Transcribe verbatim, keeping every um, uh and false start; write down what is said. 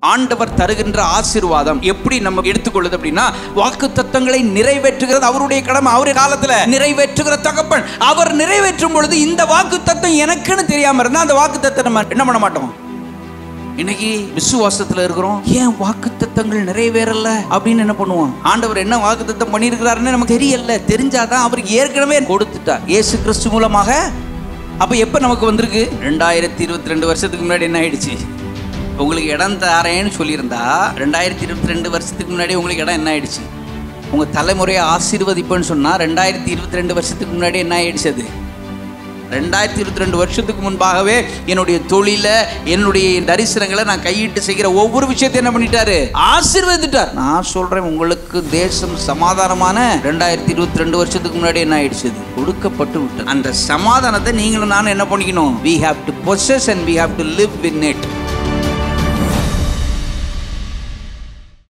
ஆண்டவர் தருகின்ற ஆசீர்வாதம் எப்படி நம்ம எடுத்துக்கொள்ளுது அப்படின்னா, வாக்குத்தத்தங்களை நிறைவேற்றுகிறது அவருடைய கடமை. அவருடைய காலத்துல நிறைவேற்றுகிற தகப்பன். அவர் நிறைவேற்றும் பொழுது இந்த வாக்குத்தத்தம் எனக்குன்னு தெரியாம இருந்தா அந்த வாக்குத்தத்தம் நம்ம என்ன பண்ண மாட்டோம். இன்னைக்கு விசுவாசத்துல இருக்கிறோம், ஏன் வாக்குத்தத்தங்கள் நிறைவேறல அப்படின்னு என்ன பண்ணுவோம். ஆண்டவர் என்ன வாக்குத்தத்தம் பண்ணியிருக்கிறாருன்னு நமக்கு தெரியல. தெரிஞ்சாதான் அவருக்கு ஏற்கனவே கொடுத்துட்டார் இயேசு கிறிஸ்து மூலமாக. அப்ப எப்ப நமக்கு வந்திருக்கு? ரெண்டாயிரத்தி இருபத்தி ரெண்டு வருஷத்துக்கு முன்னாடி என்ன ஆயிடுச்சு? உங்களுக்கு இடம் தரேன்னு சொல்லியிருந்தா ரெண்டாயிரத்தி இருபத்தி ரெண்டு வருஷத்துக்கு முன்னாடி உங்களுக்கு இடம் என்ன ஆயிடுச்சு? உங்கள் தலைமுறையை ஆசீர்வதிப்புன்னு சொன்னால் ரெண்டாயிரத்தி இருபத்தி ரெண்டு வருஷத்துக்கு முன்னாடி என்ன ஆயிடுச்சு? அது ரெண்டாயிரத்தி இருபத்தி ரெண்டு வருஷத்துக்கு முன்பாகவே என்னுடைய தொழிலை, என்னுடைய தரிசனங்களை நான் கையிட்டு செய்கிற ஒவ்வொரு விஷயத்தையும் என்ன பண்ணிட்டாரு? ஆசீர்வதிட்டார். நான் சொல்றேன், உங்களுக்கு தேசம் சமாதானமான ரெண்டாயிரத்தி இருபத்தி ரெண்டு வருஷத்துக்கு முன்னாடி என்ன ஆயிடுச்சு? கொடுக்கப்பட்டு விட்டது. அந்த சமாதானத்தை நீங்களும் நானும் என்ன பண்ணிக்கணும்? we have to possess and we have to live in it.